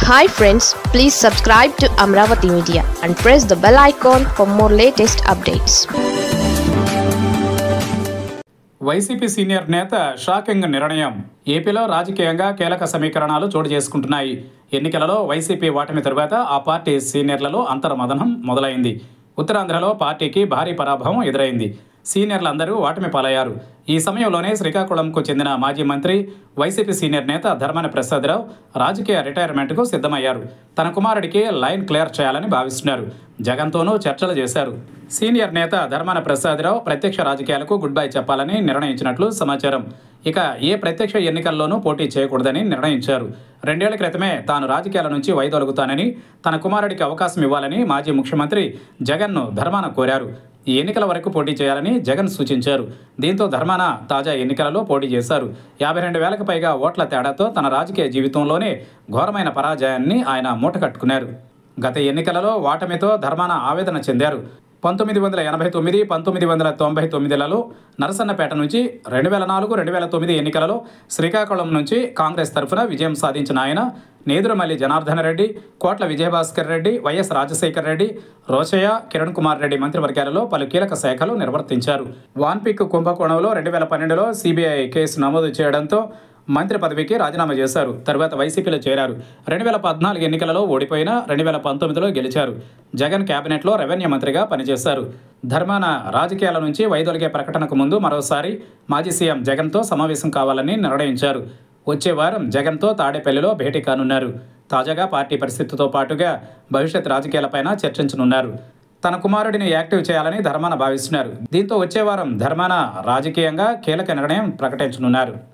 Hi friends, please subscribe to Amravati Media and press the bell icon for more latest updates. YCP senior నేత shocking నిర్ణయం. ఏపీలో రాజకీయంగా కీలక సమీకరణాలు చోటు చేసుకుంటున్నాయి. ఎన్నికలలో వైసీపీ ఓటమి తరువాత ఆ పార్టీ సీనియర్లలో అంతర్మథనం మొదలైంది. ఉత్తరాంధ్రలో పార్టీకి భారీ పరాభవం ఎదురైంది. సీనియర్లందరూ ఓటమి పాలయ్యారు. ఈ సమయంలోనే శ్రీకాకుళంకు చెందిన మాజీ మంత్రి, వైసీపీ సీనియర్ నేత ధర్మాన ప్రసాదరావు రాజకీయ రిటైర్మెంట్కు సిద్ధమయ్యారు. తన కుమారుడికి లైన్ క్లియర్ చేయాలని భావిస్తున్నారు. జగన్తోనూ చర్చలు చేశారు. సీనియర్ నేత ధర్మాన ప్రసాదరావు ప్రత్యక్ష రాజకీయాలకు గుడ్ బై చెప్పాలని నిర్ణయించినట్లు సమాచారం. ఇక ఏ ప్రత్యక్ష ఎన్నికల్లోనూ పోటీ చేయకూడదని నిర్ణయించారు. 2 ఏళ్ల క్రితమే తాను రాజకీయాల నుంచి వైదొలుగుతానని, తన కుమారుడికి అవకాశం ఇవ్వాలని మాజీ ముఖ్యమంత్రి జగన్ను ధర్మాన కోరారు. ఈ ఎన్నికల వరకు పోటీ చేయాలని జగన్ సూచించారు. దీంతో ధర్మాన తాజా ఎన్నికలలో పోటీ చేశారు. 52,000కు పైగా ఓట్ల తేడాతో తన రాజకీయ జీవితంలోనే ఘోరమైన పరాజయాన్ని ఆయన మూటకట్టుకున్నారు. గత ఎన్నికలలో ఓటమితో ధర్మాన ఆవేదన చెందారు. 1989, 1999లలో నరసన్నపేట నుంచి, 2004, 2009 ఎన్నికలలో శ్రీకాకుళం నుంచి కాంగ్రెస్ తరఫున విజయం సాధించిన ఆయన నేదురుమల్లి జనార్దన రెడ్డి, కోట్ల విజయభాస్కర్ రెడ్డి, వైఎస్ రాజశేఖర్ రెడ్డి, రోషయ్య, కిరణ్ కుమార్ రెడ్డి మంత్రివర్గాలలో పలు కీలక శాఖలు నిర్వర్తించారు. వాన్పిక్ కుంభకోణంలో 2012లో సిబిఐ కేసు నమోదు చేయడంతో మంత్రి పదవికి రాజీనామా చేశారు. తర్వాత వైసీపీలో చేరారు. 2014 ఎన్నికలలో ఓడిపోయినా 2019లో గెలిచారు. జగన్ కేబినెట్లో రెవెన్యూ మంత్రిగా పనిచేశారు. ధర్మాన రాజకీయాల నుంచి వైదొలిగే ప్రకటనకు ముందు మరోసారి మాజీ సీఎం జగన్తో సమావేశం కావాలని నిర్ణయించారు. వచ్చే వారం జగన్తో తాడేపల్లిలో భేటీ కానున్నారు. తాజాగా పార్టీ పరిస్థితితో పాటుగా భవిష్యత్ రాజకీయాలపైన చర్చించనున్నారు. తన కుమారుడిని యాక్టివ్ చేయాలని ధర్మాన భావిస్తున్నారు. దీంతో వచ్చే వారం ధర్మాన రాజకీయంగా కీలక నిర్ణయం ప్రకటించనున్నారు.